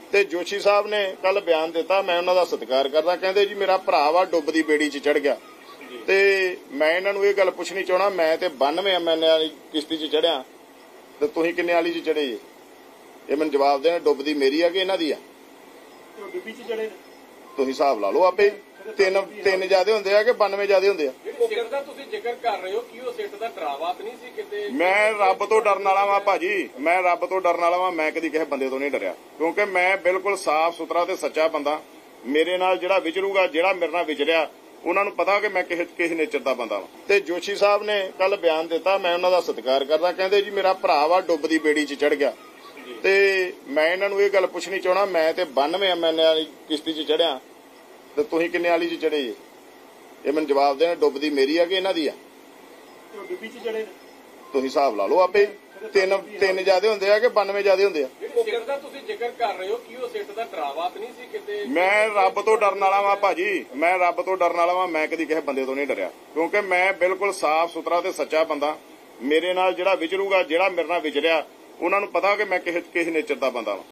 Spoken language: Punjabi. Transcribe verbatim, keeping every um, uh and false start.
ਤੇ ਜੋਸ਼ੀ ਸਾਹਿਬ ਨੇ ਕੱਲ ਬਿਆਨ ਦਿੱਤਾ, ਮੈਂ ਉਹਨਾਂ ਦਾ ਸਤਿਕਾਰ ਕਰਦਾ। ਕਹਿੰਦੇ ਜੀ ਮੇਰਾ ਭਰਾ ਵਾ ਡੁੱਬਦੀ ਬੇੜੀ 'ਚ ਚੜ ਗਿਆ, ਤੇ ਮੈਂ ਇਹਨਾਂ ਨੂੰ ਇਹ ਗੱਲ ਪੁੱਛਣੀ ਚਾਹਣਾ, ਮੈਂ ਤੇ ਬਾਨਵੇਂ ਐਮਐਲਏ ਵਾਲੀ ਕਿਸ਼ਤੀ 'ਚ ਚੜਿਆ ਤੇ ਤੁਸੀਂ ਕਿੰਨੇ ਵਾਲੀ 'ਚ ਚੜੇ ਜੀ? ਇਹ ਮੈਨੂੰ ਜਵਾਬ ਦੇਣਾ, ਡੁੱਬਦੀ ਮੇਰੀ ਆ ਕਿ ਇਹਨਾਂ ਦੀ ਆ? ਡੁੱਬੀ 'ਚ ਚੜੇ ਤੁਸੀਂ ਹਿਸਾਬ ਲਾ ਲਓ ਆਪੇ। ਤਿੰਨ ਤਿੰਨ ਜਿਆਦੇ ਹੁੰਦੇ ਆ ਕਿ ਬਾਨਵੇਂ ਜਿਆਦੇ ਹੁੰਦੇ ਆ? ਸਿੱਟ ਦਾ ਤੁਸੀਂ ਜ਼ਿਕਰ ਕਰ ਰਹੇ ਹੋ ਕਿ ਉਹ ਸਿੱਟ ਦਾ ਡਰਾਵਾ ਤਾਂ ਨਹੀਂ ਸੀ ਕਿਤੇ? ਮੈਂ ਰੱਬ ਤੋਂ ਡਰਨ ਵਾਲਾ ਵਾਂ ਭਾਜੀ, ਮੈਂ ਰੱਬ ਤੋਂ ਡਰਨ ਵਾਲਾ ਵਾਂ। ਮੈਂ ਕਦੀ ਕਿਸੇ ਬੰਦੇ ਤੋਂ ਨਹੀਂ ਡਰਿਆ, ਕਿਉਂਕਿ ਮੈਂ ਬਿਲਕੁਲ ਸਾਫ਼ ਸੁਥਰਾ ਤੇ ਸੱਚਾ ਬੰਦਾ। ਮੇਰੇ ਨਾਲ ਜਿਹੜਾ ਵਿਚਰੂਗਾ, ਜਿਹੜਾ ਮੇਰੇ ਨਾਲ ਵਿਚਰਿਆ, ਉਹਨਾਂ ਨੂੰ ਪਤਾ ਕਿ ਮੈਂ ਕਿਸੇ ਕਿਸੇ ਨੇਚਰ ਦਾ ਬੰਦਾ ਵਾਂ। ਤੇ ਜੋਸ਼ੀ ਸਾਹਿਬ ਨੇ ਕੱਲ ਬਿਆਨ ਦਿੱਤਾ, ਮੈਂ ਉਹਨਾਂ ਦਾ ਸਤਿਕਾਰ ਕਰਦਾ। ਕਹਿੰਦੇ ਜੀ ਮੇਰਾ ਭਰਾ ਵਾ ਡੁੱਬਦੀ ਬੇੜੀ 'ਚ ਚੜ ਗਿਆ, ਤੇ ਮੈਂ ਇਹਨਾਂ ਨੂੰ ਇਹ ਗੱਲ ਪੁੱਛਣੀ ਚਾਹਣਾ, ਮੈਂ ਤੇ ਬਾਨਵੇਂ ਐਮਐਲਏ ਵਾਲੀ ਕਿਸ਼ਤੀ 'ਚ ਚੜਿਆ ਤੇ ਤੁਸੀਂ ਕਿੰਨੇ ਵਾਲੀ 'ਚ ਚੜੇ ਜੀ? ਇਹ ਮੈਨੂੰ ਜਵਾਬ ਦੇਣਾ, ਡੁੱਬਦੀ ਮੇਰੀ ਆ ਕਿ ਇਹਨਾਂ ਦੀ ਆ? ਡੁੱਬੀ 'ਚ ਚੜੇ ਤੁਸੀਂ ਹਿਸਾਬ ਲਾ ਲਓ ਆਪੇ। ਤਿੰਨ ਤਿੰਨ ਜਿਆਦੇ ਹੁੰਦੇ ਆ ਕਿ ਬਾਨਵੇਂ ਜਿਆਦੇ ਹੁੰਦੇ ਆ? ਸਿੱਟ ਦਾ ਤੁਸੀਂ ਜ਼ਿਕਰ ਕਰ ਰਹੇ ਹੋ ਕਿ ਉਹ ਸਿੱਟ ਦਾ ਡਰਾਵਾ ਤਾਂ ਨਹੀਂ ਸੀ ਕਿਤੇ? ਮੈਂ ਰੱਬ ਤੋਂ ਡਰਨ ਵਾਲਾ ਵਾਂ ਭਾਜੀ, ਮੈਂ ਰੱਬ ਤੋਂ ਡਰਨ ਵਾਲਾ ਵਾਂ। ਮੈਂ ਕਦੀ ਕਿਸੇ ਬੰਦੇ ਤੋਂ ਨਹੀਂ ਡਰਿਆ, ਕਿਉਂਕਿ ਮੈਂ ਬਿਲਕੁਲ ਸਾਫ਼ ਸੁਥਰਾ ਤੇ ਸੱਚਾ ਬੰਦਾ। ਮੇਰੇ ਨਾਲ ਜਿਹੜਾ ਵਿਚਰੂਗਾ, ਜਿਹੜਾ ਮੇਰੇ ਨਾਲ ਵਿਚਰਿਆ, ਉਹਨਾਂ ਨੂੰ ਪਤਾ ਕਿ ਮੈਂ ਕਿਸੇ ਕਿਸੇ ਨੇਚਰ ਦਾ ਬੰਦਾ ਵਾਂ।